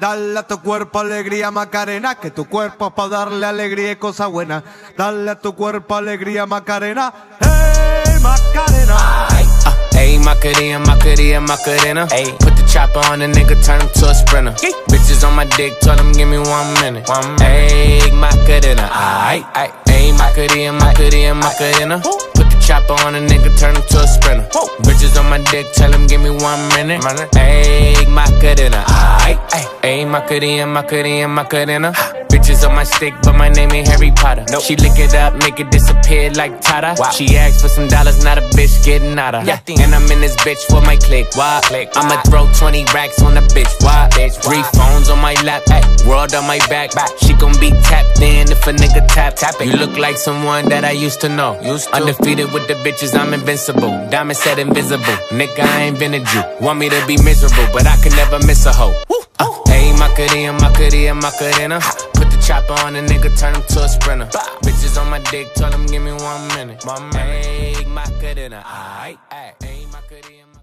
Dale a tu cuerpo alegría, Macarena, que tu cuerpo es para darle alegría y cosas buenas. Dale a tu cuerpo alegría, Macarena. Hey, Macarena. Ayy, Macarena, Macarena, Macarena. Ayy, put the chopper on the nigga, turn him to a sprinter. Bitches on my dick, tell him give me 1 minute. Ayy, Macarena. Ayy, Macarena, Macarena, Macarena. Put the chopper on a nigga, turn him to a sprinter. Bitches on my dick, tell him give me 1 minute. Ayy, Macarena. Ayy, Macarena, Macarena, Macarena. Bitches on my stick, but my name ain't Harry Potter. Nope. She lick it up, make it disappear like Tata. Wow. She asked for some dollars, not a bitch getting out of. Yeah. And I'm in this bitch for my click. Why? I'ma throw 20 racks on the bitch. Why? 3 phones on my lap, world on my back. She gon' be tapped in if a nigga tap it. You look like someone that I used to know. Undefeated with the bitches, I'm invincible. Diamond said invisible. Nigga, I ain't been a Jew. Want me to be miserable, but I can never miss a hoe. Ayy, Macarena, Macarena, Macarena. Put the chopper on a nigga, turn him to a sprinter. Bitches on my dick, tell him give me 1 minute. Ayy, Macarena. Ayy, Macarena.